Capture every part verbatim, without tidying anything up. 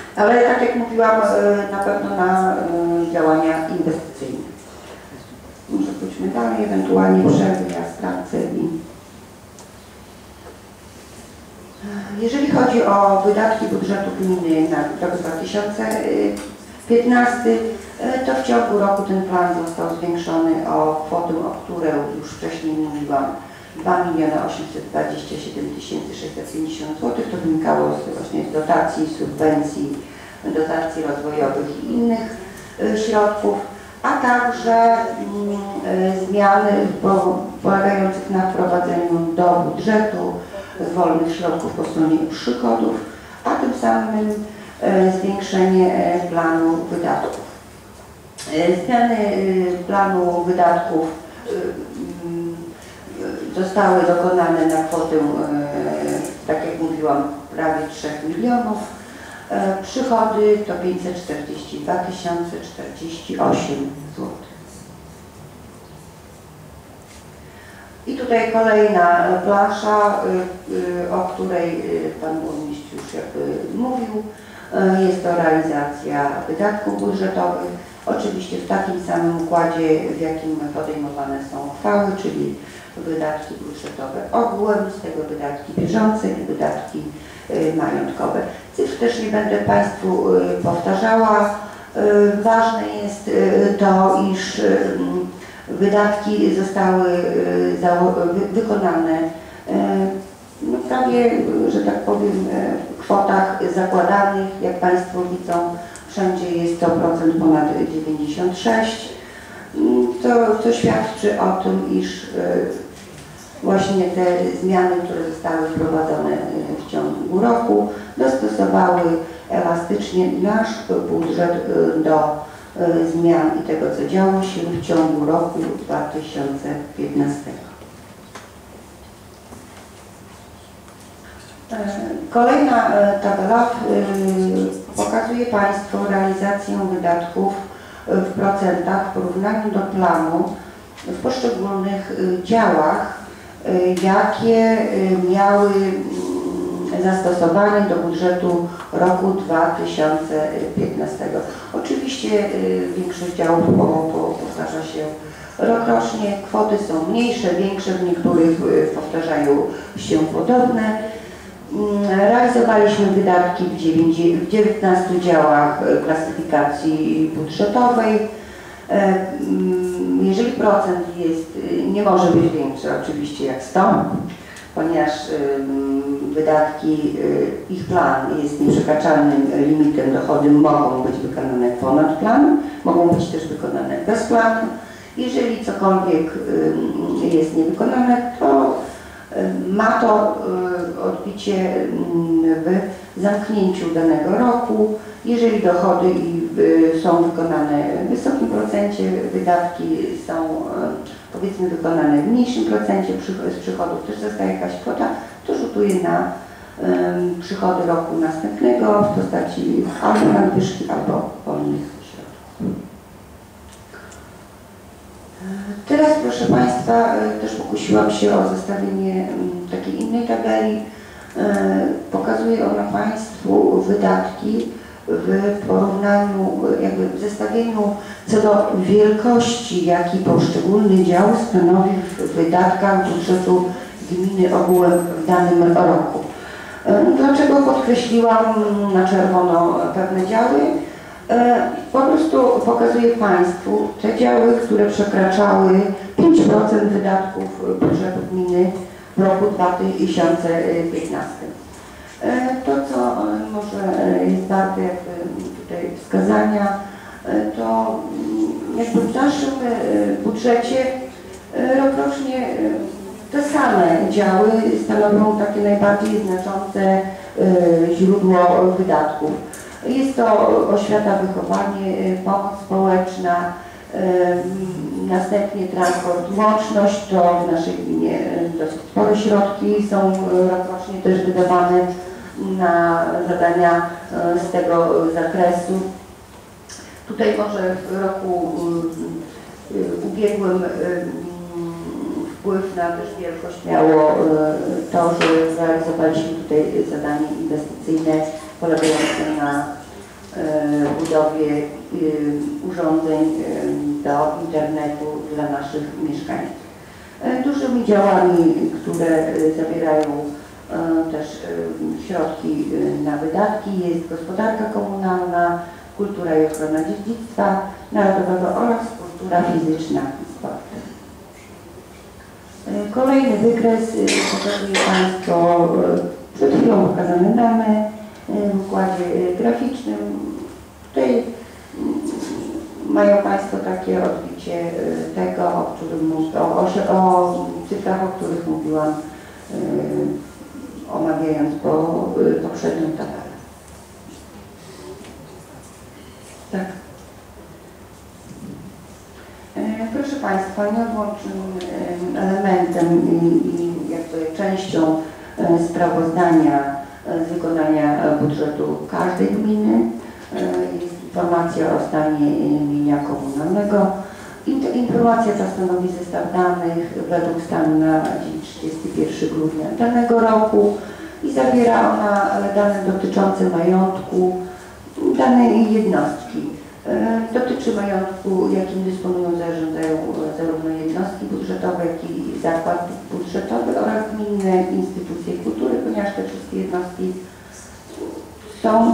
Ale tak jak mówiłam, na pewno na działania inwestycyjne. Może pójdźmy dalej, ewentualnie przerwy, ja sprawdzę. Jeżeli chodzi o wydatki budżetu gminy na rok dwa tysiące piętnasty, to w ciągu roku ten plan został zwiększony o kwotę, o której już wcześniej mówiłam, dwa miliony osiemset dwadzieścia siedem tysięcy sześćset pięćdziesiąt złotych. To wynikało z, właśnie z dotacji, subwencji, dotacji rozwojowych i innych środków, a także y, zmiany po, polegających na wprowadzeniu do budżetu wolnych środków po stronie przychodów, a tym samym y, zwiększenie y, planu wydatków. Y, zmiany y, planu wydatków y, y, zostały dokonane na kwotę, y, tak jak mówiłam, prawie trzech milionów. Przychody to pięćset czterdzieści dwa tysiące czterdzieści osiem złotych. I tutaj kolejna plansza, o której Pan Burmistrz już jakby mówił. Jest to realizacja wydatków budżetowych. Oczywiście w takim samym układzie, w jakim podejmowane są uchwały, czyli wydatki budżetowe ogółem, z tego wydatki bieżące i wydatki majątkowe. Cyfr też nie będę Państwu powtarzała. Ważne jest to, iż wydatki zostały wykonane no prawie, że tak powiem, w kwotach zakładanych. Jak Państwo widzą, wszędzie jest to procent ponad dziewięćdziesiąt sześć. To, co świadczy o tym, iż właśnie te zmiany, które zostały wprowadzone w ciągu roku, dostosowały elastycznie nasz budżet do zmian i tego, co działo się w ciągu roku dwa tysiące piętnastego. Kolejna tabela pokazuje Państwu realizację wydatków w procentach w porównaniu do planu w poszczególnych działach, jakie miały zastosowanie do budżetu roku dwa tysiące piętnastego. Oczywiście większość działów po, po, powtarza się rokrocznie, kwoty są mniejsze, większe, w niektórych powtarzają się podobne. Realizowaliśmy wydatki w dziewiętnastu działach klasyfikacji budżetowej. Jeżeli procent jest, nie może być większy oczywiście jak sto, ponieważ wydatki, ich plan jest nieprzekraczalnym limitem, dochody mogą być wykonane ponad plan, mogą być też wykonane bez planu. Jeżeli cokolwiek jest niewykonane, to ma to odbicie w zamknięciu danego roku. Jeżeli dochody są wykonane w wysokim procencie, wydatki są powiedzmy wykonane w mniejszym procencie, z przychodów też zostaje jakaś kwota, to rzutuje na przychody roku następnego w postaci albo nadwyżki, albo wolnych środków. Teraz, proszę Państwa, też pokusiłam się o zestawienie takiej innej tabeli. Pokazuje ona Państwu wydatki w porównaniu, jakby w zestawieniu co do wielkości, jaki poszczególny dział stanowi w wydatkach budżetu gminy ogółem w danym roku. Dlaczego podkreśliłam na czerwono pewne działy? Po prostu pokazuję Państwu te działy, które przekraczały pięć procent wydatków budżetu gminy w roku dwa tysiące piętnastym. To, co może jest warte jakby tutaj wskazania, to jakby w naszym budżecie rokrocznie te same działy stanowią takie najbardziej znaczące źródło wydatków. Jest to oświata, wychowanie, pomoc społeczna, następnie transport, łączność, to w naszej gminie dosyć spore środki są rokrocznie też wydawane na zadania z tego zakresu. Tutaj może w roku ubiegłym wpływ na też wielkość miało to, że zrealizowaliśmy tutaj zadanie inwestycyjne polegające na budowie urządzeń do internetu dla naszych mieszkańców. Dużymi działami, które zawierają też środki na wydatki, jest gospodarka komunalna, kultura i ochrona dziedzictwa narodowego oraz kultura fizyczna i sport. Kolejny wykres pokazuje Państwo przed chwilą pokazane dane w układzie graficznym. Tutaj mają Państwo takie odbicie tego, o, którym, o, o, o cyfrach, o których mówiłam, omawiając po, poprzednią tabelę. Tak. Proszę Państwa, nieodłącznym elementem i jakby częścią sprawozdania z wykonania budżetu każdej gminy jest informacja o stanie mienia komunalnego. Informacja ta stanowi zestaw danych według stanu na dzień trzydziestego pierwszego grudnia danego roku i zawiera ona dane dotyczące majątku danej jednostki. Dotyczy majątku, jakim dysponują, zarządzają zarówno jednostki budżetowe, jak i zakład budżetowy oraz gminne instytucje kultury, ponieważ te wszystkie jednostki są.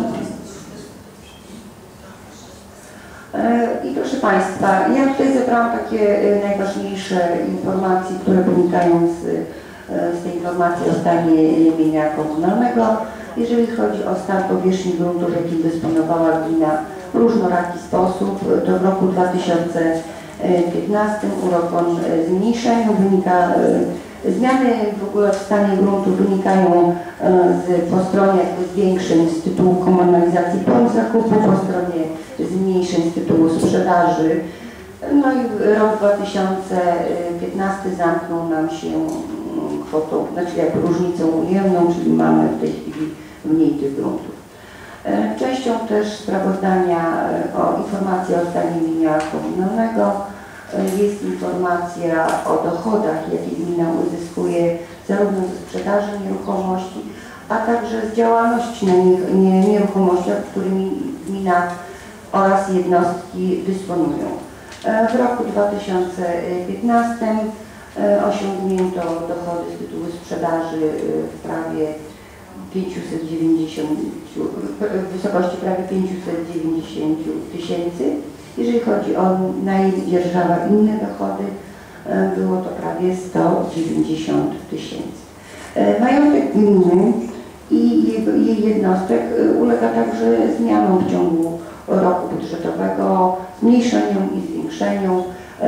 I proszę Państwa, ja tutaj zebrałam takie najważniejsze informacje, które wynikają z, z tej informacji o stanie mienia komunalnego. Jeżeli chodzi o stan powierzchni gruntów, jakim dysponowała gmina w różnoraki sposób, to w roku dwa tysiące piętnastym uległ on zmniejszeniu. Wynika, zmiany w ogóle w stanie gruntu wynikają z, po stronie jakby zwiększeń z tytułu komunalizacji po zakupu, po stronie zmniejszeń z tytułu sprzedaży. No i rok dwa tysiące piętnasty zamknął nam się kwotą, znaczy jak różnicą ujemną, czyli mamy w tej chwili mniej tych gruntów. Częścią też sprawozdania o informacji o stanie mienia komunalnego jest informacja o dochodach, jakie gmina uzyskuje zarówno ze sprzedaży nieruchomości, a także z działalności na nieruchomościach, którymi gmina oraz jednostki dysponują. W roku dwa tysiące piętnastym osiągnięto dochody z tytułu sprzedaży w prawie pięćset dziewięćdziesiąt, w wysokości prawie pięćset dziewięćdziesiąt tysięcy. Jeżeli chodzi o najdzierżawa inne dochody, było to prawie sto dziewięćdziesiąt tysięcy. Majątek gminy i jej jednostek ulega także zmianom w ciągu roku budżetowego, zmniejszeniom i zwiększeniom.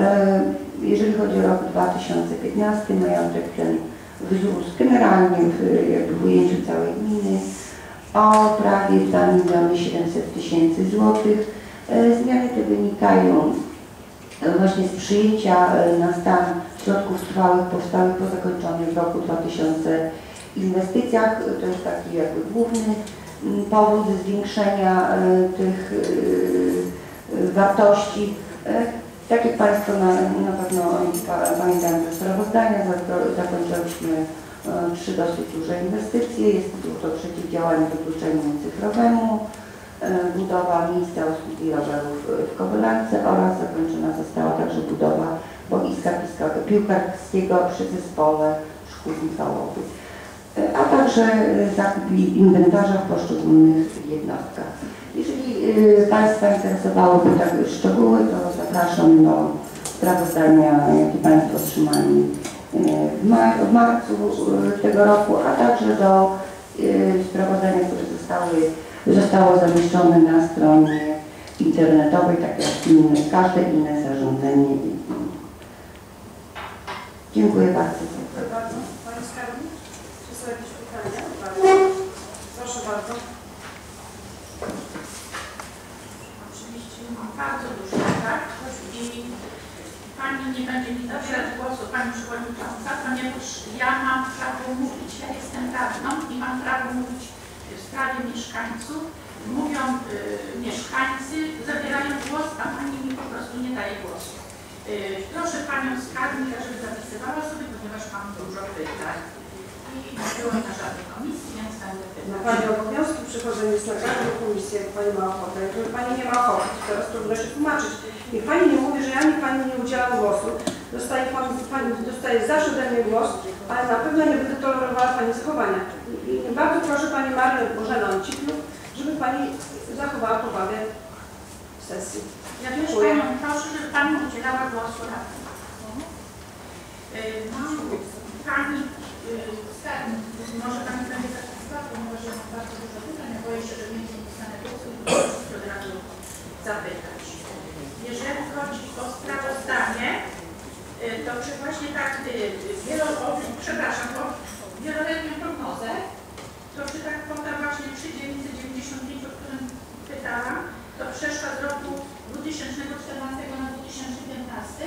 Jeżeli chodzi o rok dwa tysiące piętnasty, majątek ten wzrósł generalnie w, jakby w ujęciu całej gminy o prawie dwa miliony siedemset tysięcy złotych. Zmiany te wynikają właśnie z przyjęcia na stan środków trwałych powstałych po zakończonych w roku dwa tysiące inwestycjach. To jest taki jakby główny powód zwiększenia tych wartości. Tak jak Państwo na, na pewno pamiętają ze sprawozdania, zakończyliśmy trzy dosyć duże inwestycje. Jest to przeciwdziałanie wykluczeniu cyfrowemu, budowa miejsca usługi rowerów w Kowylance oraz zakończona została także budowa boiska piłkarskiego przy zespole szkół Michałowych, a także zakup inwentarza w poszczególnych jednostkach. Jeżeli Państwa interesowałyby tak szczegóły, to zapraszam do sprawozdania, jakie Państwo otrzymali w, maj, w marcu tego roku, a także do sprawozdania, które zostały, zostało zamieszczone na stronie internetowej, tak jak inne, każde inne zarządzenie. Dziękuję bardzo. Dziękuję bardzo. Pani Skarbnik, czy są jakieś pytania? Bardzo. Proszę bardzo. Oczywiście mam bardzo dużo, tak? I Pani nie będzie mi zabierać głosu, Pani Przewodnicząca, ponieważ ja mam prawo mówić, ja jestem radną i mam prawo mówić w sprawie mieszkańców. Mówią y, mieszkańcy, zabierają głos, a Pani mi po prostu nie daje głosu. Y, proszę Panią Skarbnik, żeby zapisywała sobie, ponieważ mam dużo pytań. i nie było na żadnej komisji, więc będę Na pytać. Pani obowiązki przychodzenie jest na każdą komisję, jak Pani ma ochotę. Jeżeli Pani nie ma ochoty, to teraz trudno się tłumaczyć. Niech Pani nie mówi, że ja mi Pani nie udzielam głosu. Dostaje Pani, Pani dostaje zawsze ode mnie głos, ale na pewno nie będę tolerowała Pani zachowania. I bardzo proszę Pani Marię Bożenę Ciplu, żeby Pani zachowała powagę sesji. Ja też Panią proszę, żeby Pani udzielała głosu radnym. Pani Skarbnik, może Pani będzie tak sprawy, może że mam bardzo dużo pytań, ja boję się, że nie dostanę głosu i muszę od razu zapytać. Jeżeli chodzi o sprawozdanie, to czy właśnie tak wielo, przepraszam, o wieloletnią prognozę, to czy ta kwota właśnie trzy tysiące dziewięćset dziewięćdziesiąt pięć, o którym pytałam, to przeszła z roku dwa tysiące czternastego na dwa tysiące piętnasty?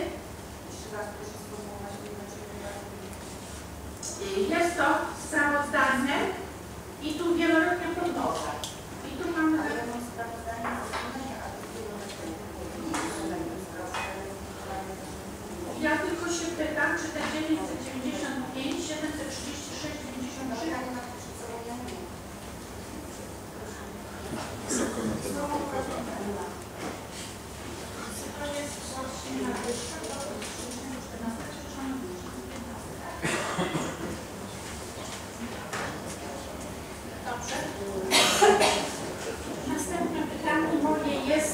Jest to sprawozdanie i tu wieloletnia prognoza. I tu mamy sprawozdanie. Ja tylko się pytam, czy te dziewięćset dziewięćdziesiąt pięć, siedemset trzydzieści sześć, dziewięćdziesiąt trzy. To jest właśnie nadwyżka do dwa tysiące czternastego, dobrze. Następne pytanie moje jest,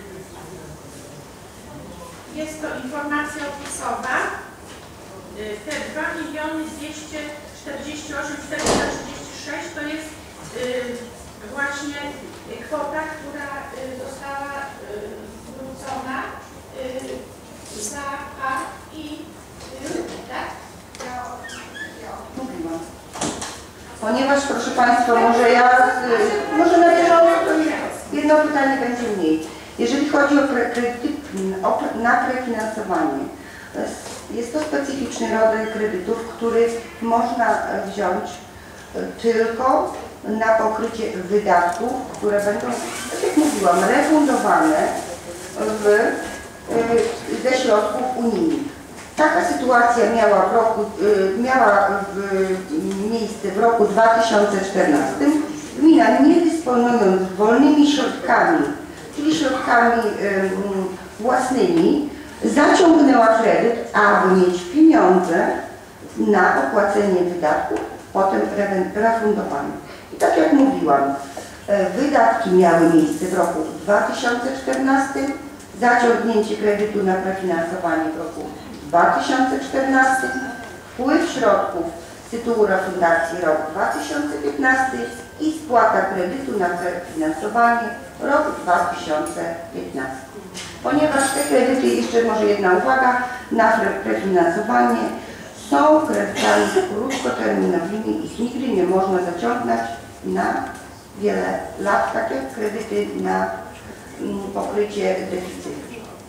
jest to informacja opisowa. Te dwa miliony dwieście czterdzieści osiem tysięcy czterysta trzydzieści sześć to jest właśnie kwota, która została zwrócona za park i tak? Mówiłam. Ponieważ, proszę Państwa, może ja, może na bieżąco jedno pytanie będzie mniej. Jeżeli chodzi o, pre, kredyty, o na prefinansowanie, jest to specyficzny rodzaj kredytów, który można wziąć tylko na pokrycie wydatków, które będą, tak jak mówiłam, refundowane w, ze środków unijnych. Taka sytuacja miała, w roku, miała w, miejsce w roku dwa tysiące czternastym. Gmina, nie dysponując wolnymi środkami, czyli środkami własnymi, zaciągnęła kredyt, aby mieć pieniądze na opłacenie wydatków, potem refundowane. I tak jak mówiłam, wydatki miały miejsce w roku dwa tysiące czternastym, zaciągnięcie kredytu na prefinansowanie w roku dwa tysiące czternastym, wpływ środków z tytułu refundacji rok dwa tysiące piętnasty i spłata kredytu na prefinansowanie rok dwa tysiące piętnasty. Ponieważ te kredyty, jeszcze może jedna uwaga, na prefinansowanie są kredytami krótkoterminowymi, ich nigdy nie można zaciągnąć na wiele lat, tak jak kredyty na pokrycie deficytu.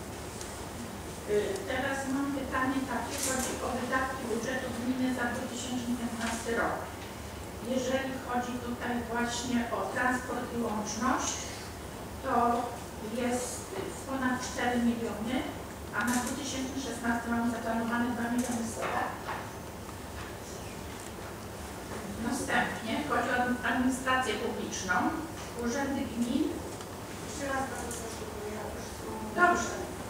Teraz mam pytanie takie, chodzi o wydatki budżetu gminy za dwa tysiące piętnasty rok. Jeżeli chodzi tutaj właśnie o transport i łączność, to jest ponad cztery miliony, a na dwa tysiące szesnasty mamy zaplanowane dwa miliony sto. Następnie chodzi o administrację publiczną, urzędy gmin. Jeszcze raz bardzo proszę. Dobrze.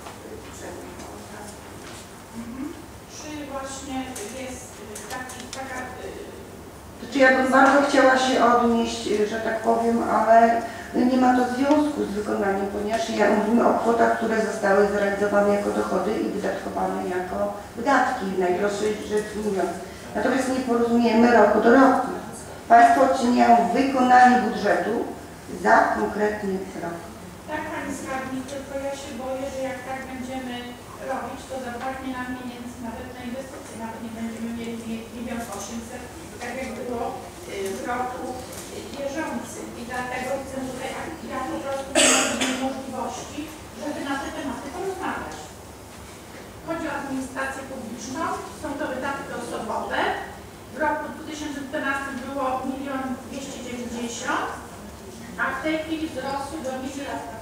Mhm. Czy właśnie jest taki, taka... Znaczy ja bym bardzo chciała się odnieść, że tak powiem, ale nie ma to związku z wykonaniem, ponieważ ja mówimy o kwotach, które zostały zrealizowane jako dochody i wydatkowane jako wydatki, najprostszej rzecz mówiąc. Natomiast nie porozumiemy roku do roku. Państwo oceniają wykonanie budżetu za konkretny rok. Tak, Pani Skarbnik, tylko ja się boję, że jak tak będziemy robić, to zabraknie nam pieniędzy nawet na inwestycje, nawet nie będziemy mieli milion osiemset, tak jak było w roku bieżącym. I dlatego chcę tutaj, ja po prostu nie mam możliwości, żeby na te tematy porozmawiać. Chodzi o administrację publiczną, są to wydatki osobowe. W roku dwa tysiące czternastym było milion dwieście dziewięćdziesiąt, a w tej chwili wzrosły do miliona.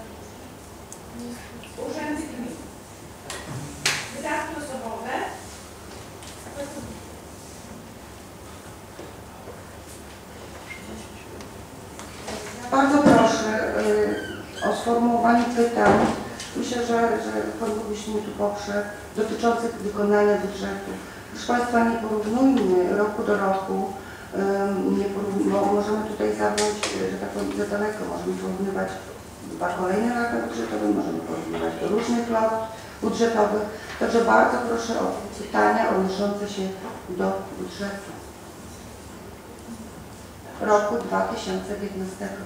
Urzędy gmin. Wydatki osobowe. bardzo proszę y, o sformułowanie pytań. Myślę, że, że Pan Burmistrz mnie tu poprze, dotyczących wykonania budżetu. Proszę Państwa, nie porównujmy roku do roku. Y, nie porówny, możemy tutaj zabrać, że tak powiem, za daleko. Możemy porównywać dwa kolejne lata budżetowe, możemy porównywać do różnych lat budżetowych. Także bardzo proszę o pytania odnoszące się do budżetu roku dwa tysiące piętnastego.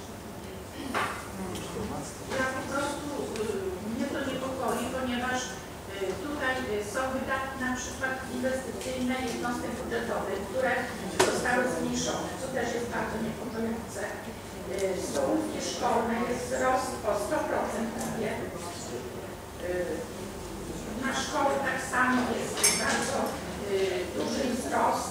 Ja po prostu mnie to niepokoi, ponieważ tutaj są wydatki na przykład inwestycyjne jednostek budżetowych, które zostały zmniejszone, co też jest bardzo niepokojące. Stołówki szkolne jest wzrost o sto procent prawie. Na szkoły tak samo jest bardzo duży wzrost.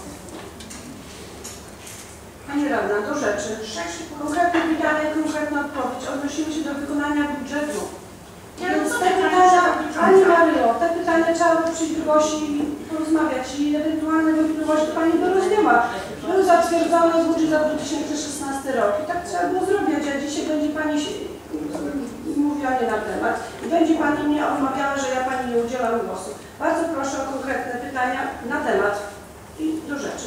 Pani Radna, do rzeczy. Konkretne pytanie, konkretna odpowiedź. Odnosimy się do wykonania budżetu. Ja Więc te rozumiem, pytania, Pani Pani Maryjo, te pytania trzeba by przyjść do Gosi i porozmawiać i ewentualne wątpliwości Pani by rozwiała. Był zatwierdzony budżet za dwa tysiące szesnasty rok i tak trzeba było zrobić, a dzisiaj będzie Pani się mówiła nie na temat i będzie Pani mnie omawiała, że ja Pani nie udzielam głosu. Bardzo proszę o konkretne pytania na temat i do rzeczy.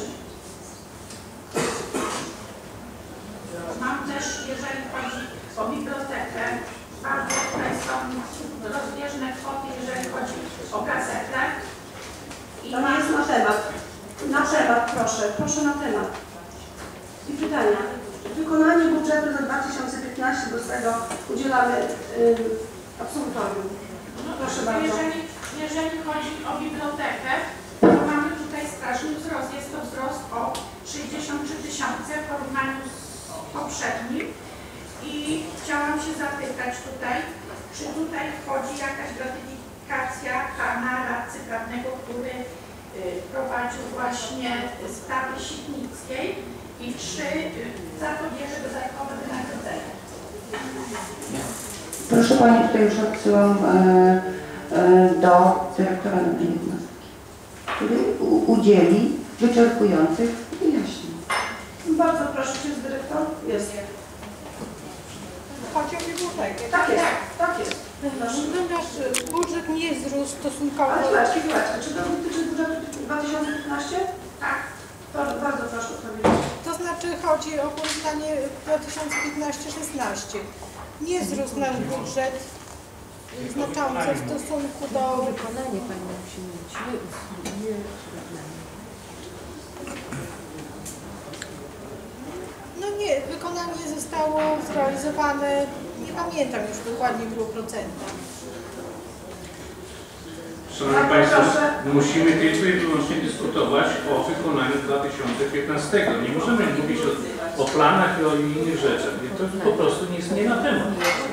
Mam też, jeżeli chodzi o bibliotekę, bardzo tutaj są rozbieżne kwoty, jeżeli chodzi o gazetę. I To nie jest na temat. Na temat, proszę. Proszę na temat. I pytania. Wykonanie budżetu za dwa tysiące piętnasty, bo z tego udzielamy yy, absolutorium. Proszę bardzo. Jeżeli, jeżeli chodzi o bibliotekę, to mamy tutaj straszny wzrost. Jest to wzrost o sześćdziesiąt trzy tysiące w porównaniu z poprzednim. I chciałam się zapytać tutaj, czy tutaj wchodzi jakaś gratyfikacja pana radcy prawnego, który y, prowadził właśnie sprawy Sitnickiej i czy y, za to bierze dodatkowe wynagrodzenie? Proszę Pani, tutaj już odsyłam e, e, do dyrektora danej jednostki, który u, udzieli wyczerpujących wyjaśnień. Bardzo proszę, czy jest dyrektor? Jest. Chodzi o bibliotekę. Tak jest. Tak jest. Proszę. Nasz budżet nie wzrósł stosunkowo. Ale chwileczkę, chwileczkę. Czy to dotyczy budżetu dwa tysiące piętnastego? Tak. To bardzo proszę odpowiedzieć. To znaczy chodzi o porównanie dwa tysiące piętnasty szesnaście. Nie wzrósł nasz budżet znacząco w stosunku do... Wykonanie Pani musi mieć, nie, nie No nie, wykonanie zostało zrealizowane, nie pamiętam już dokładnie w ilu procentach. Szanowni Państwo, musimy tylko i wyłącznie dyskutować o wykonaniu dwa tysiące piętnastego. Nie możemy mówić o, o planach i o innych rzeczach. To po prostu nie jest nie na temat.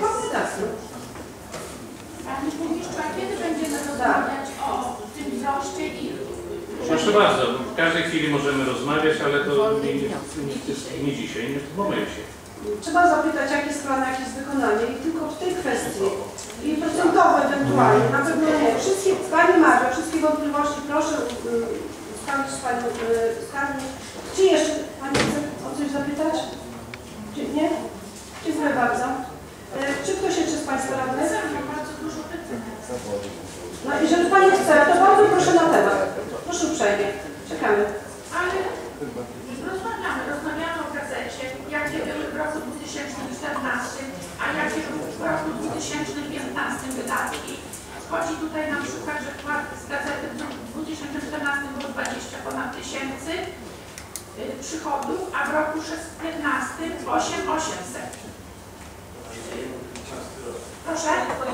Pani Burmistrzu, a kiedy będziemy rozmawiać o tym wzroście i... Proszę bardzo, w każdej chwili możemy rozmawiać, ale to nie, nie, nie, nie dzisiaj, nie w tym momencie. Trzeba zapytać, jaki jest plan, jakie jest wykonanie i tylko w tej kwestii. I procentowo ewentualnie, na pewno nie. Wszystkie, Pani Maria, wszystkie wątpliwości proszę sprawdzić z Panią skarbnik. Czy jeszcze Pani chce o coś zapytać? Czy nie? Dziękuję bardzo. E, Czy ktoś jeszcze z Państwa radnych? Mam bardzo dużo pytań. No jeżeli Pani chce, to bardzo proszę na temat. Proszę uprzejmie. Czekamy. Ale rozmawiamy, rozmawiamy o gazecie, jakie były w roku dwa tysiące czternastym, a jakie w roku dwa tysiące piętnastym wydatki. Chodzi tutaj na przykład, że wkład z gazety w roku dwa tysiące czternastym było dwadzieścia ponad tysięcy yy, przychodów, a w roku piętnastym osiem tysięcy osiemset. Yy, proszę?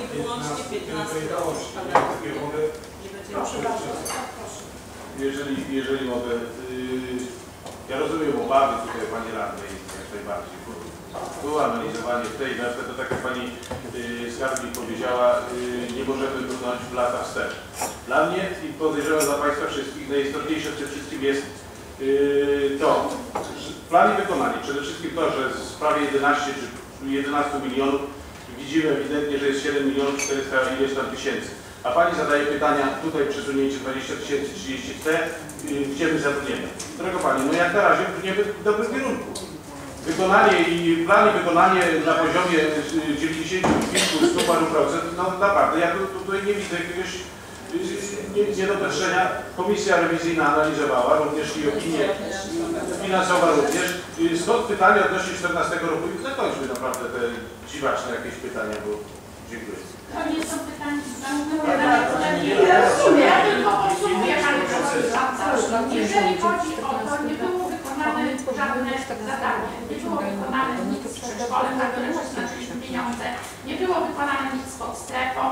Proszę bardzo. Jeżeli, jeżeli mogę, yy, ja rozumiem obawy tutaj Pani Radnej jak najbardziej, bo było analizowanie w tej, na przykład to tak jak Pani yy, skarbnik powiedziała, yy, nie możemy wykonać w lata wstecz. Dla mnie i podejrzewam dla Państwa wszystkich, najistotniejsze w tym wszystkim jest yy, to, plan i wykonanie. Przede wszystkim to, że z prawie jedenastu czy jedenastu milionów widzimy ewidentnie, że jest siedem milionów czterysta ileś tam tysięcy. A Pani zadaje pytania, tutaj przesunięcie dwadzieścia tysięcy, trzydzieści chce, yy, gdzie my zabrniemy. Droga Pani, no jak na razie brniemy w dobrym kierunku. wykonanie i plan i wykonanie na poziomie dziewięćdziesięciu kilku, stu paru procent, no naprawdę, ja tu, tutaj nie widzę jakiegoś niedopatrzenia. Komisja rewizyjna analizowała również i opinie finansowa również. Stąd pytanie odnośnie czternastego roku i zakończmy naprawdę te dziwaczne jakieś pytania, bo dziękuję. To nie są pytania, ja rozumiem, ja tylko podsumuję Panie Przewodniczący. Jeżeli chodzi o to, nie było wykonane żadne zadanie, nie było wykonane nic z przedszkolem, na które przeznaczyliśmy pieniądze, nie było wykonane nic pod strefą.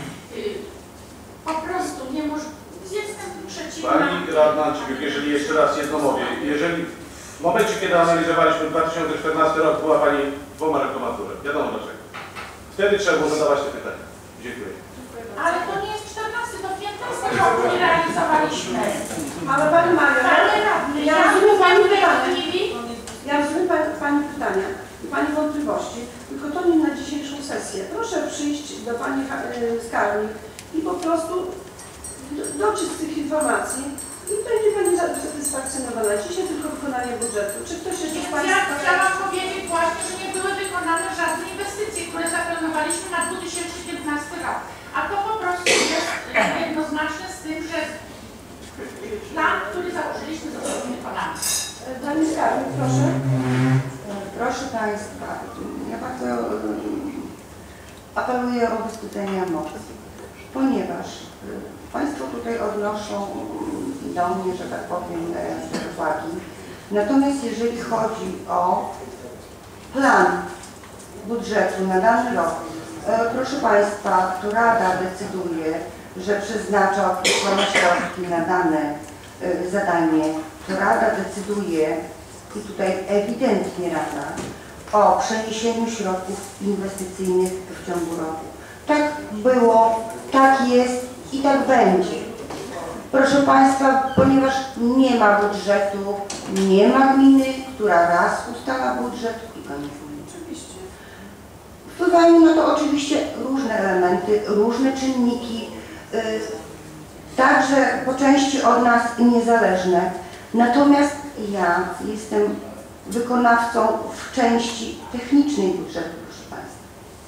Po prostu nie może, jestem przeciwna. Pani radna, jeżeli jeszcze raz jedno mówię, jeżeli w momencie, kiedy analizowaliśmy dwa tysiące czternasty rok, była Pani dwoma rękoma w górze. Wiadomo dlaczego. Wtedy trzeba było zadawać te pytania. Dziękuję. Ale to nie jest czternasty, to piętnasty rok nie realizowaliśmy. Ale Pani Mario, Panie radny, ja ja rozumiem Pani w tej pytanie. chwili Ja rozumiem Pani, Pani pytania i Pani wątpliwości, tylko to nie na dzisiejszą sesję. Proszę przyjść do Pani e, skarbnik i po prostu do, dotrzeć z tych informacji i będzie Pani satysfakcjonowana. Dzisiaj tylko wykonanie budżetu. Czy ktoś jeszcze z Ja Państwa... chciałam powiedzieć właśnie, że nie były wykonane żadne inwestycje, które zaplanowaliśmy na dwa tysiące piętnasty rok. A to po prostu jest jednoznaczne z tym, że plan, który założyliśmy, został wykonany. Pani skarbnik, proszę. Proszę Państwa, ja bardzo um, apeluję o wystudzenie emocji, ponieważ y, Państwo tutaj odnoszą y, do mnie, że tak powiem, y, uwagi. Natomiast jeżeli chodzi o plan budżetu na dany rok, y, proszę Państwa, to Rada decyduje, że przeznacza określone środki na dane y, zadanie, to Rada decyduje, i tutaj ewidentnie Rada, o przeniesieniu środków inwestycyjnych w ciągu roku. Tak było, tak jest i tak będzie. Proszę Państwa, ponieważ nie ma budżetu, nie ma gminy, która raz ustala budżet i koniec gminy. Oczywiście. Wpływają na to oczywiście różne elementy, różne czynniki, yy, także po części od nas niezależne. Natomiast ja jestem wykonawcą w części technicznej budżetu, proszę Państwa.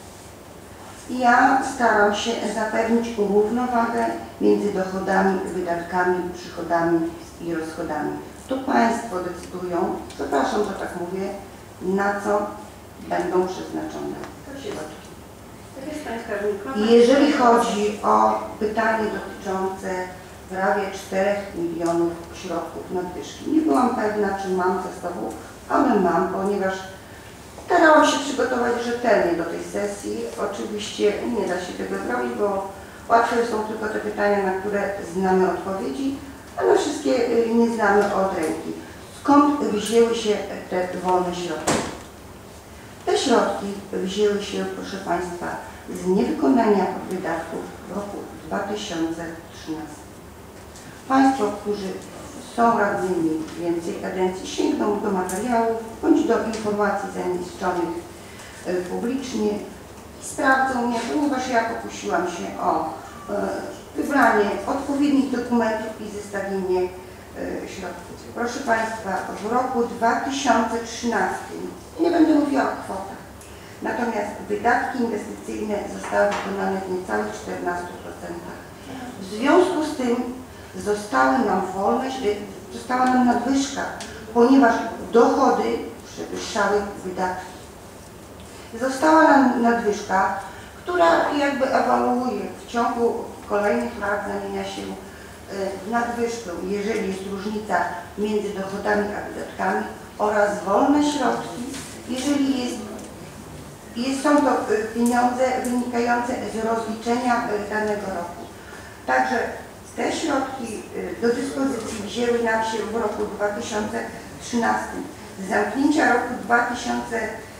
Ja staram się zapewnić równowagę między dochodami, wydatkami, przychodami i rozchodami. To Państwo decydują, przepraszam, że tak mówię, na co będą przeznaczone środki. Tak jest Pani skarbnik. I jeżeli chodzi o pytanie dotyczące prawie czterech milionów środków nadwyżki. Nie byłam pewna, czy mam ze sobą, ale mam, ponieważ starałam się przygotować rzetelnie do tej sesji. Oczywiście nie da się tego zrobić, bo łatwe są tylko te pytania, na które znamy odpowiedzi, a na wszystkie nie znamy od ręki. Skąd wzięły się te wolne środki? Te środki wzięły się, proszę Państwa, z niewykonania wydatków w roku dwa tysiące trzynastym. Państwo, którzy są radnymi więcej kadencji, sięgną do materiałów bądź do informacji zamieszczonych publicznie i sprawdzą mnie, ponieważ ja pokusiłam się o wybranie odpowiednich dokumentów i zestawienie środków. Proszę Państwa, w roku dwa tysiące trzynastym, nie będę mówiła o kwotach, natomiast wydatki inwestycyjne zostały wykonane w niecałych czternastu procentach. W związku z tym zostały nam wolne, została nam nadwyżka, ponieważ dochody przewyższały wydatki. Została nam nadwyżka, która jakby ewaluuje w ciągu kolejnych lat, zamienia się w nadwyżkę, jeżeli jest różnica między dochodami a wydatkami oraz wolne środki, jeżeli jest, jest, są to pieniądze wynikające z rozliczenia danego roku. Także te środki do dyspozycji wzięły nam się w roku dwa tysiące trzynastym. Z zamknięcia roku dwa tysiące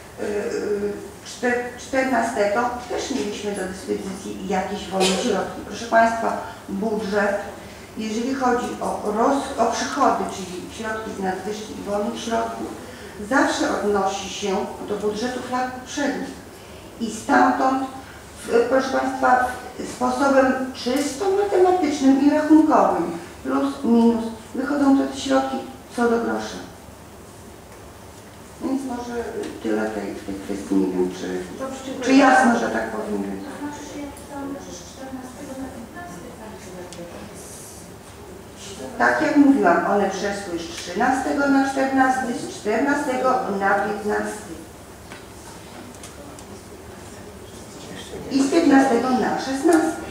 czternastego też mieliśmy do dyspozycji jakieś wolne środki. Proszę Państwa, budżet, jeżeli chodzi o, roz, o przychody, czyli środki z nadwyżki i wolnych środków, zawsze odnosi się do budżetów lat poprzednich. I stamtąd, proszę Państwa, sposobem czysto matematycznym i rachunkowym, plus, minus, wychodzą te środki co do grosza. Więc może tyle tej, tej kwestii, nie wiem, czy, Dobrze, dziękuję. czy jasno, że tak powiem. Tak jak mówiłam, one przeszły z trzynastego na czternasty, z czternastego na piętnasty i z piętnastego na szesnasty.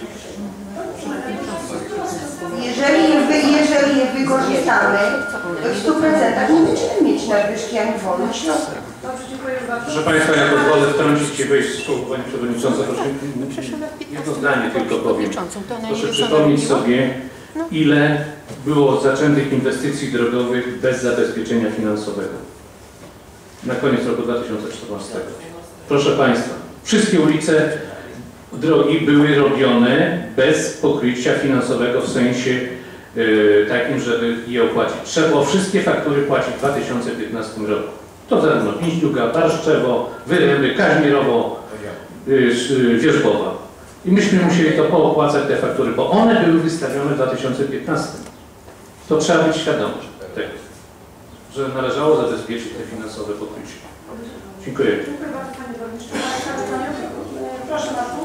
Jeżeli je, wy, jeżeli je wykorzystamy, to w stu procentach nie będziemy mieć nadwyżki ani wolnych środków. Dobrze, dziękuję bardzo. Proszę Państwa, ja pozwolę wtrącić się wejść w słowo Pani Przewodnicząca. Proszę, jedno zdanie tylko powiem. Proszę przypomnieć sobie, ile było zaczętych inwestycji drogowych bez zabezpieczenia finansowego na koniec roku dwa tysiące czternastego. Proszę Państwa, wszystkie ulice, drogi były robione bez pokrycia finansowego w sensie yy, takim, żeby je opłacić. Trzeba było wszystkie faktury płacić w dwa tysiące piętnastym roku. To zarówno Pięśniuga, Barszczewo, Wyręby, Kaźmierowo, yy, Wierzbowa. I myśmy musieli to poopłacać te faktury, bo one były wystawione w dwa tysiące piętnastym. To trzeba być świadomy tego, że należało zabezpieczyć te finansowe pokrycie. Dziękuję. Dziękuję bardzo Panie Burmistrzu. Proszę Marku.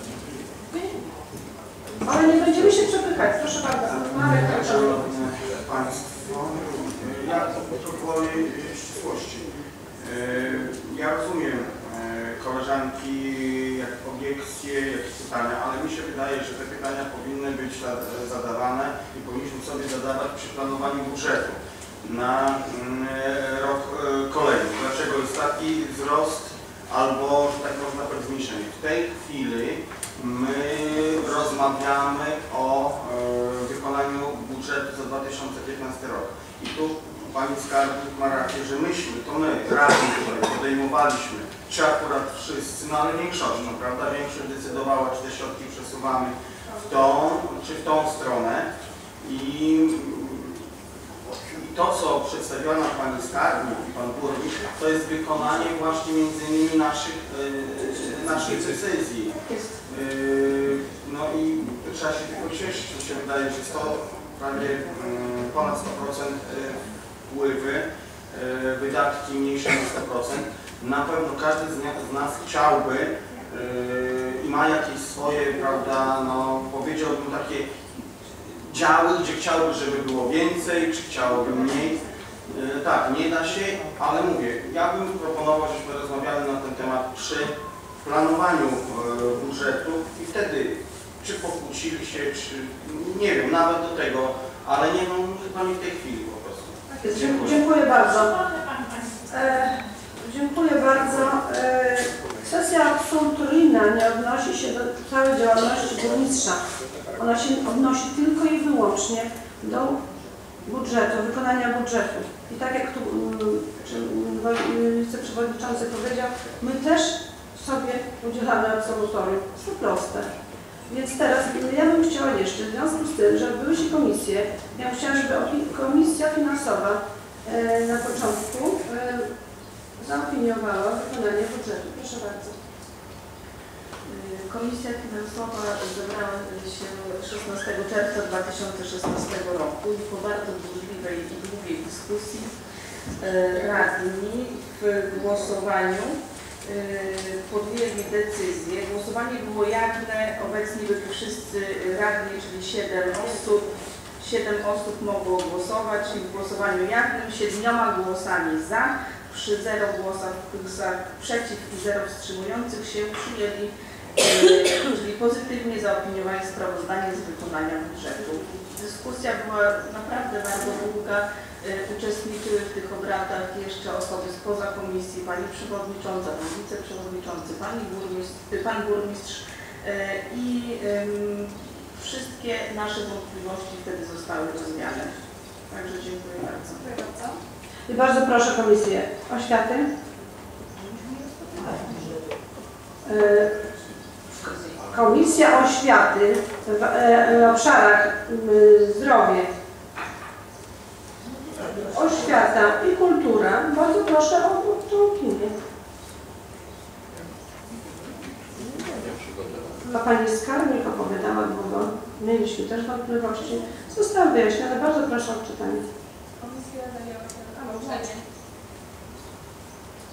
Ale nie będziemy się przepychać. Proszę bardzo. Marek, proszę. Państwo, ja to gwoli ścisłości. Ja rozumiem koleżanki, jak obiekcje, jak pytania, ale mi się wydaje, że te pytania powinny być zadawane i powinniśmy sobie zadawać przy planowaniu budżetu na rok kolejny. Dlaczego jest taki wzrost albo, że tak można powiedzieć, zmniejszenie? W tej chwili my rozmawiamy o wykonaniu budżetu za dwa tysiące piętnasty rok. I tu Pani Skarbnik ma rację, że myśmy, to my razem tutaj podejmowaliśmy, czy akurat wszyscy, no ale większością, prawda? Większość decydowała, czy te środki przesuwamy w tą, czy w tą stronę. I, i to, co przedstawiła nam Pani Skarbnik i Pan Burmistrz, to jest wykonanie właśnie między innymi naszych, yy, naszych decyzji. Yy, no i trzeba się tylko cieszyć, że się wydaje, że jest to prawie yy, ponad sto procent yy, wpływy, yy, wydatki mniejsze niż sto procent. Na pewno każdy z nas chciałby yy, i ma jakieś swoje, prawda, no powiedziałbym takie działy, gdzie chciałby, żeby było więcej, czy chciałoby mniej. Yy, tak, nie da się, ale mówię, ja bym proponował, żebyśmy rozmawiali na ten temat przy planowaniu yy, budżetu i wtedy czy pokłócili się, czy nie wiem, nawet do tego, ale nie, no, chyba nie w tej chwili po prostu. Dziękuję, dziękuję bardzo. E, dziękuję bardzo. E, kwestia absolutoryjna nie odnosi się do całej działalności burmistrza. Ona się odnosi tylko i wyłącznie do budżetu, wykonania budżetu. I tak jak tu wiceprzewodniczący powiedział, my też sobie udzielamy absolutorium. Jest to proste. Więc teraz ja bym chciała jeszcze, w związku z tym, że były się komisje, ja bym chciała, żeby Komisja Finansowa e, na początku e, zaopiniowała wykonanie budżetu. Proszę bardzo. Komisja Finansowa zebrała się szesnastego czerwca dwa tysiące szesnastego roku i po bardzo burzliwej i długiej dyskusji radni w głosowaniu podjęli decyzję. Głosowanie było jawne, obecnie byli wszyscy radni, czyli siedem osób. siedem osób mogło głosować i w głosowaniu jawnym siedmioma głosami za, przy zero głosach przeciw i zero wstrzymujących się przyjęli, czyli pozytywnie zaopiniowali sprawozdanie z wykonania budżetu. Dyskusja była naprawdę bardzo długa. Uczestniczyły w tych obradach jeszcze osoby spoza komisji, Pani Przewodnicząca, Pan Wiceprzewodniczący, Pani burmistrz, Pan Burmistrz i um, wszystkie nasze wątpliwości wtedy zostały rozwiane. Także dziękuję bardzo. Dziękuję bardzo. I bardzo proszę Komisję Oświaty. Komisja Oświaty w obszarach zdrowie, oświata i kultura. Bardzo proszę o tą opinię. A Pani Skarbnik opowiadała długo. Mieliśmy też wątpliwości. Zostały wyjaśnione. Bardzo proszę o czytanie.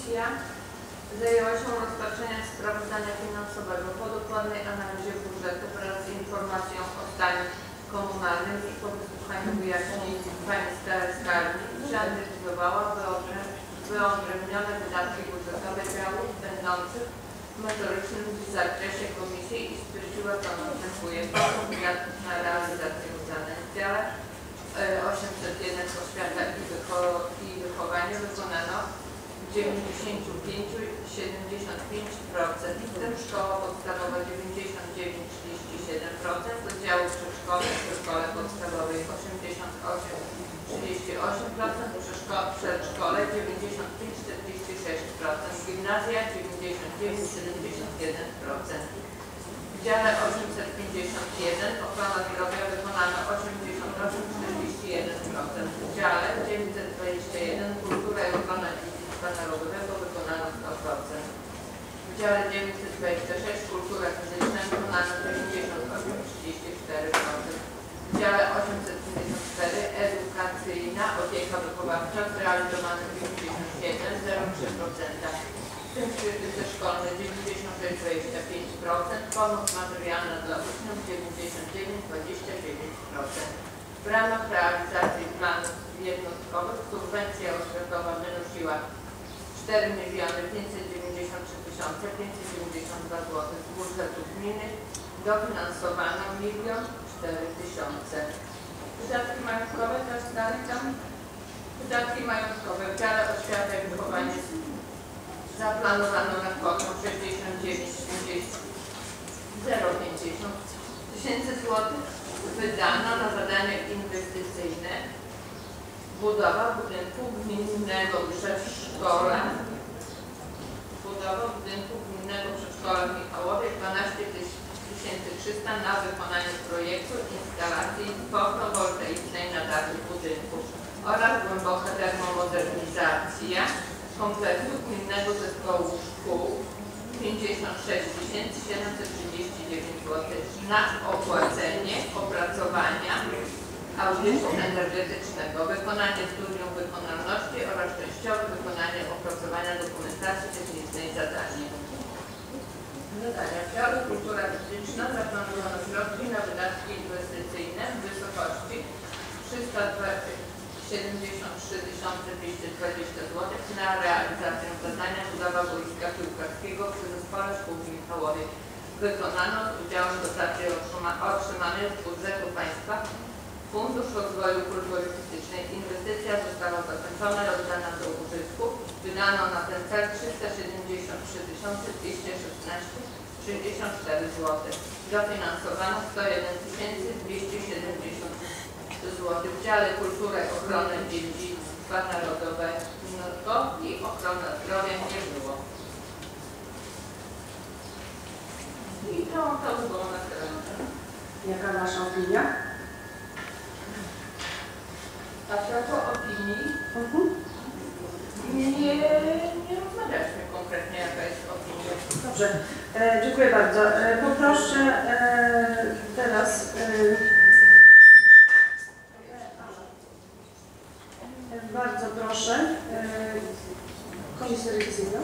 Komisja zajęła się rozpatrzeniem sprawozdania finansowego po dokładnej analizie budżetu wraz z informacją o stanie komunalnym i po wysłuchaniu wyjaśnień pani skarbnik przeanalizowała wyodrębnione wydatki budżetowe działów będących w metorycznym zakresie Komisji i stwierdziła, co następuje. Poziom wydatków na realizację zadań w dziale osiemset jeden oświata i, wycho i wychowanie wykonano dziewięćdziesiąt pięć przecinek siedemdziesiąt pięć procent, w tym szkoła podstawowa dziewięćdziesiąt dziewięć przecinek trzydzieści siedem procent, oddziału przedszkole w szkole podstawowej osiemdziesiąt osiem przecinek trzydzieści osiem procent, przedszkole dziewięćdziesiąt pięć przecinek czterdzieści sześć procent, gimnazja dziewięćdziesiąt dziewięć przecinek siedemdziesiąt jeden procent. W dziale osiemset pięćdziesiąt jeden ochrona zdrowia wykonano osiemdziesiąt osiem przecinek czterdzieści jeden procent. W dziale dziewięćset dwadzieścia jeden kultura i ochrona dziedzictwa narodowego wykonano sto procent. W dziale dziewięćset dwadzieścia sześć kultura fizyczna wykonano dziewięćdziesiąt osiem przecinek trzydzieści cztery procent. W dziale osiemset pięćdziesiąt cztery edukacyjna opieka wychowawcza zrealizowano dziewięćdziesiąt jeden przecinek zero trzy procent. W tym kryzysy szkolne dziewięćdziesiąt sześć przecinek dwadzieścia pięć procent, pomoc materialna dla uczniów dziewięćdziesiąt dziewięć przecinek dwadzieścia dziewięć procent. W ramach realizacji planów jednostkowych subwencja oświatowa wynosiła cztery miliony pięćset dziewięćdziesiąt trzy tysiące pięćset dziewięćdziesiąt dwa złotych z budżetu gminy, dofinansowano milion cztery tysiące. Wydatki majątkowe też dalej tam. Wydatki majątkowe w dziale oświata i wychowanie zaplanowano na kwotę sześćdziesiąt dziewięć przecinek zero pięćdziesiąt tysięcy złotych. Wydano na zadania inwestycyjne budowa budynku gminnego przedszkola budowa budynku gminnego przedszkola w Michałowie dwanaście tysięcy trzysta na wykonanie projektu instalacji fotowoltaicznej na dachu budynku oraz głęboka termomodernizacja kompleksu gminnego zespołu szkół pięćdziesiąt sześć tysięcy siedemset trzydzieści dziewięć złotych na opłacenie opracowania audytu energetycznego, wykonanie studium wykonalności oraz częściowe wykonanie opracowania dokumentacji technicznej zadania. Zadania. W dziale kultura fizyczna zaplanowano środki na wydatki inwestycyjne w wysokości trzysta siedemdziesiąt trzy tysiące dwieście dwadzieścia złotych na realizację zadania budowa boiska piłkarskiego przy Zespole Szkół w Michałowie. Wykonano z udziałem dotacji otrzymanej z budżetu państwa Fundusz Rozwoju Kultury Fizycznej. Inwestycja została zakończona i oddana do użytku. Wydano na ten cel trzysta siedemdziesiąt trzy tysiące dwieście szesnaście przecinek sześćdziesiąt cztery złotych. Dofinansowano sto jeden tysięcy dwieście siedemdziesiąt złotych. W dziale kulturę, ochronę dziedzictwa narodowego i ochrona zdrowia nie było. I to, to było na tyle. Jaka nasza opinia? A propos opinii, Mhm. nie, nie rozmawialiśmy konkretnie, jaka jest opinia. Dobrze, e, dziękuję bardzo. E, poproszę e, teraz e, bardzo proszę e, Komisję Rewizyjną.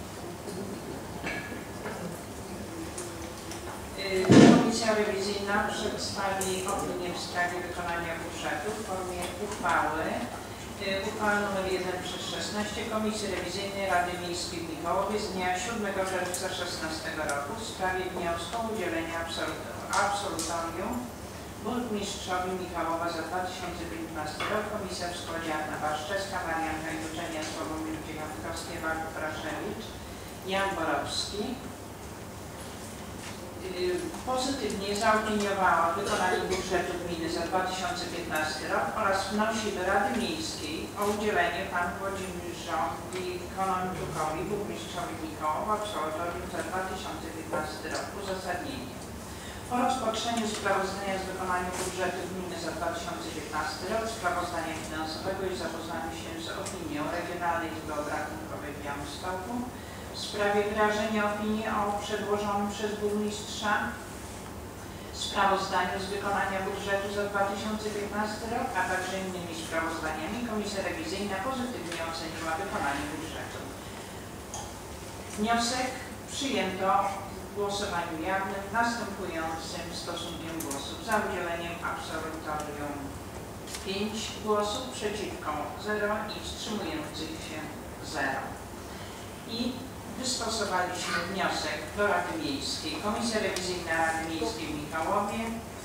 Komisja Rewizyjna przedstawi opinię w sprawie wykonania budżetu w formie uchwały. Uchwała nr jeden przez szesnaście Komisji Rewizyjnej Rady Miejskiej w Michałowie z dnia siódmego czerwca dwa tysiące szesnastego roku w sprawie wniosku o udzielenie absolutorium burmistrzowi Michałowa za dwa tysiące piętnasty rok. Komisja w składzie Anna Waszczewska, Marian Hajduczenia, Sławomir Dziewiątkowski, Walk Praszewicz, Jan Borowski pozytywnie zaopiniowała wykonanie budżetu gminy za dwa tysiące piętnasty rok oraz wnosi do Rady Miejskiej o udzielenie panu Włodzimierzowi Konończukowi, burmistrzowi Michałowa, absolutorium za dwa tysiące piętnasty rok. Uzasadnienie. Po rozpatrzeniu sprawozdania z wykonania budżetu gminy za dwa tysiące piętnasty rok, sprawozdania finansowego i zapoznaniu się z opinią Regionalnej Izby Obrachunkowej w Białymstoku w sprawie wyrażenia opinii o przedłożonym przez burmistrza sprawozdaniu z wykonania budżetu za dwa tysiące piętnasty rok, a także innymi sprawozdaniami, Komisja Rewizyjna pozytywnie oceniła wykonanie budżetu. Wniosek przyjęto w głosowaniu jawnym następującym stosunkiem głosów. Za udzieleniem absolutorium pięć głosów, przeciwko zero i wstrzymujących się zero. I wystosowaliśmy wniosek do Rady Miejskiej. Komisja Rewizyjna Rady Miejskiej w Michałowie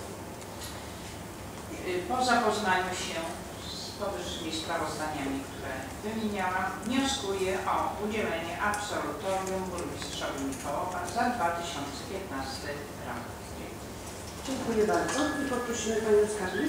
po zapoznaniu się z powyższymi sprawozdaniami, które wymieniałam, wnioskuje o udzielenie absolutorium burmistrzowi Michałowa za dwa tysiące piętnasty rok. Dziękuję bardzo. I poprosimy Panią Skarbnik.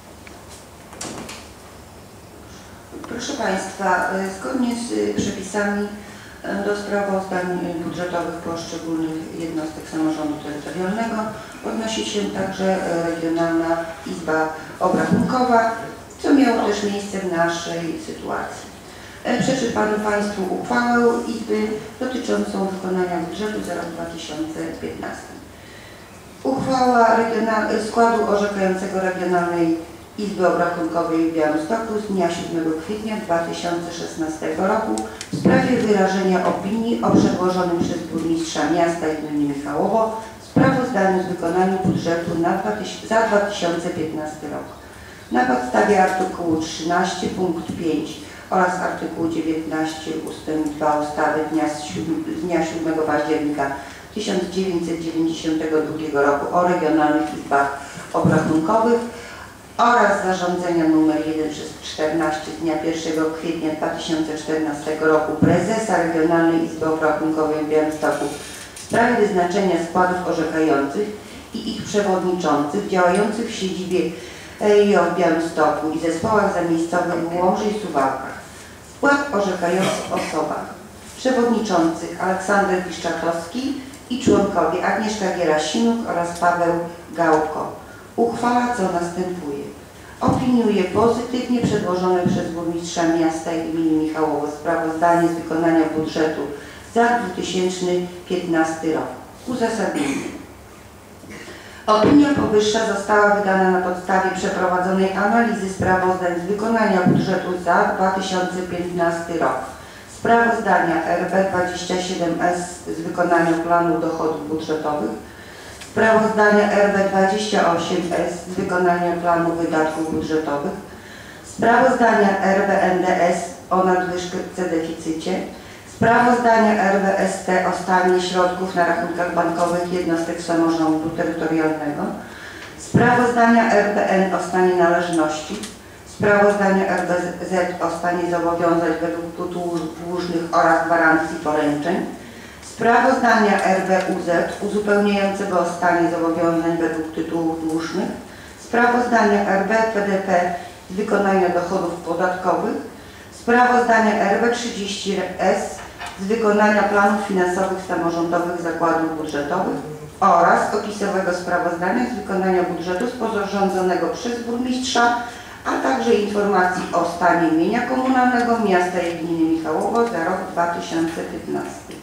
Proszę Państwa, zgodnie z przepisami do sprawozdań budżetowych poszczególnych jednostek samorządu terytorialnego odnosi się także Regionalna Izba Obrachunkowa, co miało też miejsce w naszej sytuacji. Przeczytam Państwu uchwałę Izby dotyczącą wykonania budżetu za rok dwa tysiące piętnasty. Uchwała składu orzekającego Regionalnej Izby Obrachunkowej w Białymstoku z dnia siódmego kwietnia dwa tysiące szesnastego roku w sprawie wyrażenia opinii o przedłożonym przez burmistrza miasta i gminy Michałowo sprawozdaniu z wykonania budżetu na dwa, za dwa tysiące piętnasty rok. Na podstawie artykułu trzynaście punkt pięć oraz artykułu dziewiętnaście ustęp dwa ustawy dnia z dnia siódmego października tysiąc dziewięćset dziewięćdziesiątego drugiego roku o regionalnych izbach obrachunkowych oraz zarządzenia nr jeden przez czternaście z dnia pierwszego kwietnia dwa tysiące czternastego roku prezesa Regionalnej Izby Obrachunkowej w Białymstoku w sprawie wyznaczenia składów orzekających i ich przewodniczących działających w siedzibie E I O w Białymstoku i zespołach zamiejscowych w Łomży i Suwałkach. Skład orzekający w osobach: przewodniczący Aleksander Piszczatowski i członkowie Agnieszka Gierasinuk oraz Paweł Gałko. Uchwala, co następuje. Opiniuje pozytywnie przedłożone przez burmistrza miasta i gminy Michałowo sprawozdanie z wykonania budżetu za dwa tysiące piętnasty rok. Uzasadnienie. Opinia powyższa została wydana na podstawie przeprowadzonej analizy sprawozdań z wykonania budżetu za dwa tysiące piętnasty rok. Sprawozdania R B dwadzieścia siedem S z wykonania planu dochodów budżetowych, sprawozdania R B dwadzieścia osiem S z wykonania planu wydatków budżetowych, sprawozdania R B N D S o nadwyżce deficycie, sprawozdania R B S T o stanie środków na rachunkach bankowych jednostek samorządu terytorialnego, sprawozdania R B N o stanie należności, sprawozdania R B Z o stanie zobowiązań według tytułów dłużnych oraz gwarancji poręczeń, sprawozdania R B U Z uzupełniającego o stanie zobowiązań według tytułów dłużnych, sprawozdania R B P D P z wykonania dochodów podatkowych, sprawozdania R B trzydzieści S z wykonania planów finansowych samorządowych zakładów budżetowych oraz opisowego sprawozdania z wykonania budżetu sporządzonego przez burmistrza, a także informacji o stanie mienia komunalnego miasta i gminy Michałowo za rok dwa tysiące piętnasty.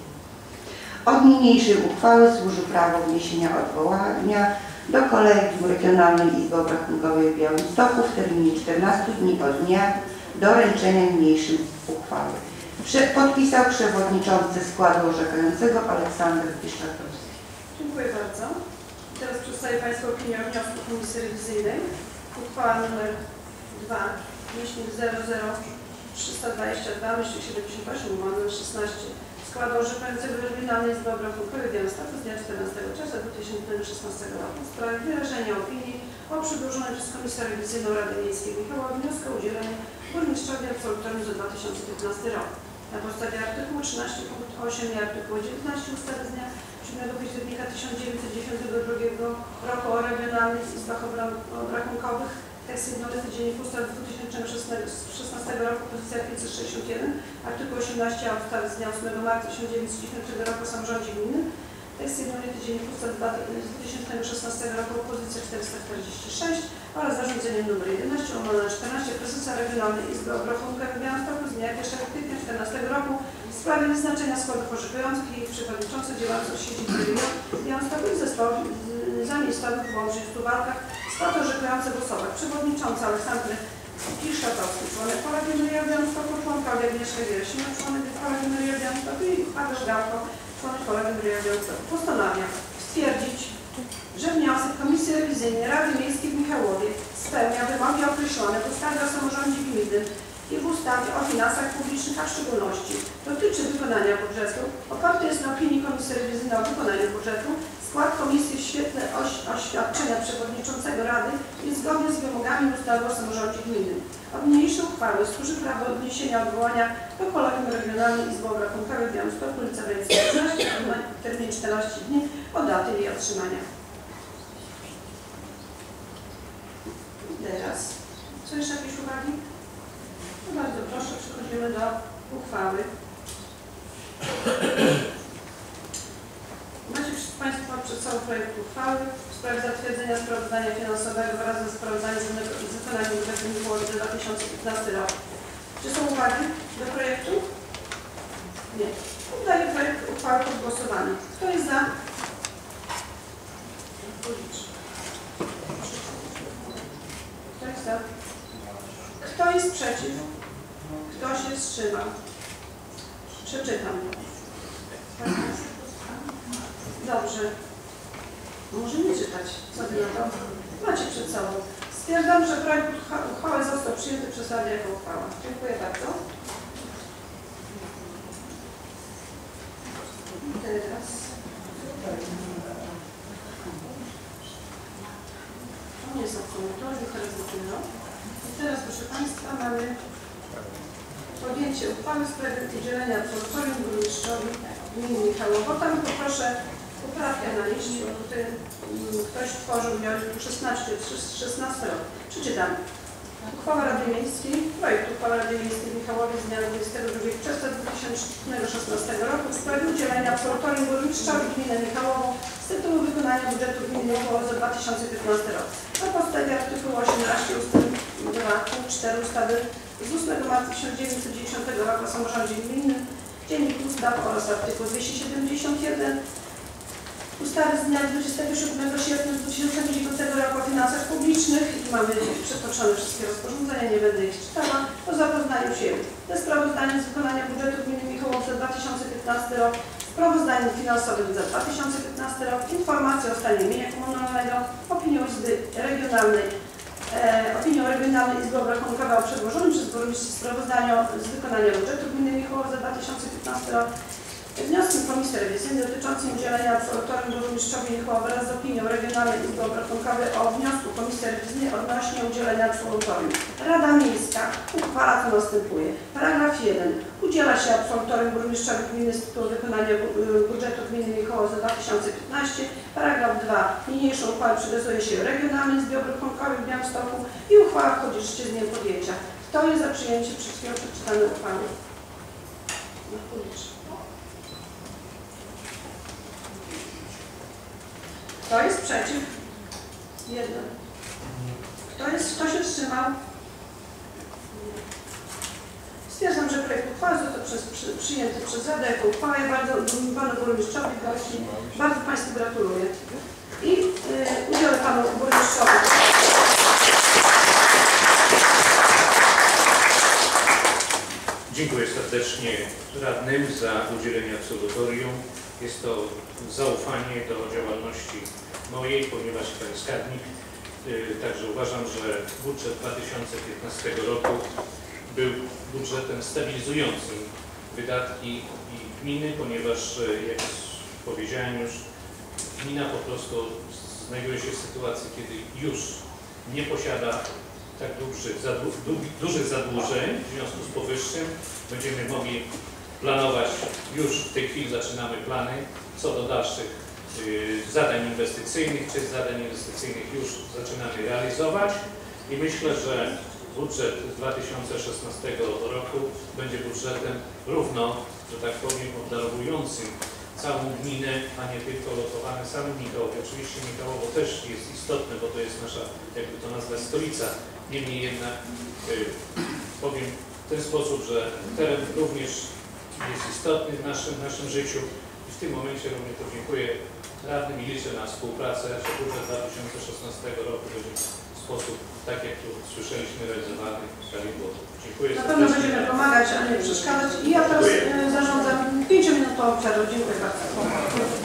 Od niniejszej uchwały służy prawo wniesienia odwołania do Kolegium Regionalnej Izby Obrachunkowej w Białymstoku w terminie czternastu dni od dnia doręczenia niniejszej uchwały. Podpisał przewodniczący składu orzekającego Aleksander Piszczatowski. Dziękuję bardzo. Teraz przedstawię Państwu opinię o wniosku Komisji Rewizyjnej. Uchwała nr dwa zero zero trzysta dwadzieścia dwa siedemdziesiąt osiem numer szesnaście składu orzekającego Regionalnej Izby Obrachunkowej w Białymstoku z dnia czternastego czerwca dwa tysiące szesnastego roku w sprawie wyrażenia opinii o przedłożonym przez Komisję Rewizyjną Rady Miejskiej Michałowa wniosku o udzielenie burmistrzowi absolutorium za dwa tysiące piętnasty rok. Na podstawie artykułu trzynaście punkt osiem i artykułu dziewiętnaście ustawy z dnia siódmego października tysiąc dziewięćset dziewięćdziesiątego drugiego roku o regionalnych izbach obrachunkowych, tekst jednolity Dziennik Ustaw z dwa tysiące szesnastego roku, pozycja pięćset sześćdziesiąt jeden, artykuł osiemnaście a ustawy z dnia ósmego marca tysiąc dziewięćset dziesiątego roku o samorządzie gminy, tekst jednolity Dziennik Ustaw z dwa tysiące szesnastego roku, pozycja czterysta czterdzieści sześć oraz zarządzeniem nr jedenaście łamane na czternaście prezesa Regionalnej Izby Obrachunkowej w Białymstoku z dnia pierwszego kwietnia dwa tysiące czternastego roku w sprawie wyznaczenia składów orzekujących i ich przewodniczących działających w siedzibie w Białymstoku i zespołów zamiejscowych w Łomży i Suwałkach. Skład orzekujący w osobach: przewodniczący Aleksander Kiszatowski, członek Pola Gimnaria Białymstoku, członkowie Agnieszka Wiersina, członek Pola Gimnaria Białymstoku i Paweł Gałko, członek Pola Gimnaria Białymstoku. Postanawia stwierdzić, że wniosek Komisji Rewizyjnej Rady Miejskiej w Michałowie spełnia wymogi określone w ustawie o samorządzie gminnym i w ustawie o finansach publicznych, a w szczególności dotyczy wykonania budżetu. Oparty jest na opinii Komisji Rewizyjnej o wykonaniu budżetu. Skład Komisji w świetle oś oświadczenia Przewodniczącego Rady jest zgodny z wymogami ustawy o samorządzie gminnym. Od niniejszej uchwały służy prawo odniesienia odwołania do Kolegium Regionalnej Izby Obrachunkowej w Białymstoku, ulica Wieńska trzynaście, termin czternaście dni od daty jej otrzymania. Teraz, są jeszcze jakieś uwagi? No bardzo proszę, przechodzimy do uchwały. Macie Państwo przed sobą projekt uchwały w sprawie zatwierdzenia sprawozdania finansowego wraz ze sprawozdaniem z wykonania budżetu Michałowa za dwa tysiące piętnasty rok. Czy są uwagi do projektu? Nie. Oddaję projekt uchwały pod głosowanie. Kto jest za? Kto jest za? Kto jest przeciw? Kto się wstrzymał? Przeczytam. Dobrze. Może nie czytać. Co wy na to? Macie przed sobą. Stwierdzam, że projekt uchwały został przyjęty przez Radę jako uchwała. Dziękuję bardzo. I teraz... To nie są komentarze, teraz dopiero. I teraz, proszę Państwa, mamy podjęcie uchwały w sprawie udzielenia absolutorium burmistrzowi gminy Michałowo. Tam poproszę poprawkę na liście, bo tutaj ktoś tworzył, miał tu szesnaście, szesnaście rok. Przeczytam. Uchwała Rady Miejskiej, projekt uchwały Rady Miejskiej w Michałowie z dnia dwudziestego drugiego czerwca dwa tysiące szesnastego roku w sprawie udzielenia absolutorium burmistrzowi gminy Michałowo z tytułu wykonania budżetu gminy Michałowo za dwa tysiące piętnasty rok. Na podstawie artykułu osiemnaście ust. dwa punkt cztery ustawy z ósmego marca tysiąc dziewięćset dziewięćdziesiątego roku o samorządzie gminnym, Dziennik Ustaw oraz artykuł dwieście siedemdziesiąt jeden ustawy z dnia dwudziestego siódmego sierpnia dwa tysiące dziewiątego roku o finansach publicznych i mamy przytoczone wszystkie rozporządzenia, nie będę ich czytała, po zapoznaniu się ze sprawozdaniem z wykonania budżetu gminy Michałowo za dwa tysiące piętnasty rok, sprawozdaniem finansowym za dwa tysiące piętnasty rok, informacją o stanie mienia komunalnego, opinią Izby Regionalnej E, opinią Regionalnej Izby Obrachunkowej o przedłożonym przez burmistrza sprawozdaniu z wykonania budżetu gminy Michałowo za dwa tysiące piętnasty rok, wnioskiem Komisji Rewizyjnej dotyczącym udzielenia absolutorium burmistrzowi Michałowa wraz z opinią Regionalnej Izby Obrachunkowej o wniosku Komisji Rewizyjnej odnośnie udzielenia absolutorium. Rada Miejska uchwala, co następuje. Paragraf jeden. Udziela się absolutorium burmistrzowi gminy z tytułu wykonania budżetu gminy Michałowo za dwa tysiące piętnasty. Paragraf dwa. Niniejszą uchwałę przekazuje się Regionalnej Izbie Obrachunkowej w Białymstoku i uchwała wchodzi w życie z dniem podjęcia. Kto jest za przyjęciem przed chwilą przeczytanej uchwały? Kto jest przeciw? Jeden. Kto, jest, kto się wstrzymał? Stwierdzam, że projekt uchwały został przez, przy, przyjęty przez Radę jako uchwała. Ja bardzo panu burmistrzowi gości, bardzo Państwu gratuluję. I yy, udzielę panu burmistrzowi. Dziękuję serdecznie radnym za udzielenie absolutorium. Jest to zaufanie do działalności mojej, ponieważ Pani Skarbnik. Także uważam, że budżet dwa tysiące piętnastego roku był budżetem stabilizującym wydatki i gminy, ponieważ, jak powiedziałem już, gmina po prostu znajduje się w sytuacji, kiedy już nie posiada tak dużych, zadłu dużych zadłużeń. W związku z powyższym będziemy mogli planować, już w tej chwili zaczynamy plany co do dalszych y, zadań inwestycyjnych, czy zadań inwestycyjnych już zaczynamy realizować i myślę, że budżet z dwa tysiące szesnastego roku będzie budżetem równo, że tak powiem, obdarowującym całą gminę, a nie tylko lotowany sam Michałowo. Oczywiście Michałowo też jest istotne, bo to jest nasza, jakby to nazwać, stolica. Niemniej jednak y, powiem w ten sposób, że teren również jest istotny w naszym, w naszym życiu i w tym momencie również podziękuję radnym i liczę na współpracę, że budżet dwa tysiące szesnastego roku będzie sposób, tak jak tu słyszeliśmy, realizowany prawidłowo. Dziękuję. Na pewno będziemy pomagać, a nie przeszkadzać. I ja teraz y, zarządzam pięciominutową przerwę. Dziękuję bardzo.